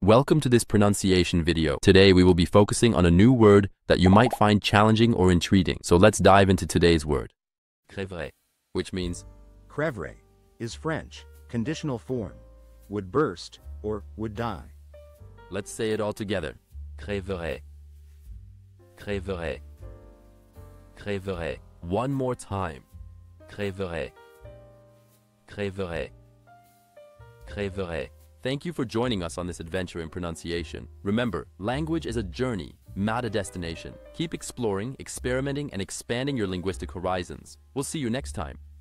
Welcome to this pronunciation video. Today we will be focusing on a new word that you might find challenging or intriguing. So let's dive into today's word. Crèveraient, which means Crèveraient is French, conditional form, would burst or would die. let's say it all together. Crèveraient. Crèveraient. Crèveraient. One more time. Crèveraient. Crèveraient. Crèveraient. Thank you for joining us on this adventure in pronunciation. Remember, language is a journey, not a destination. Keep exploring, experimenting, and expanding your linguistic horizons. We'll see you next time.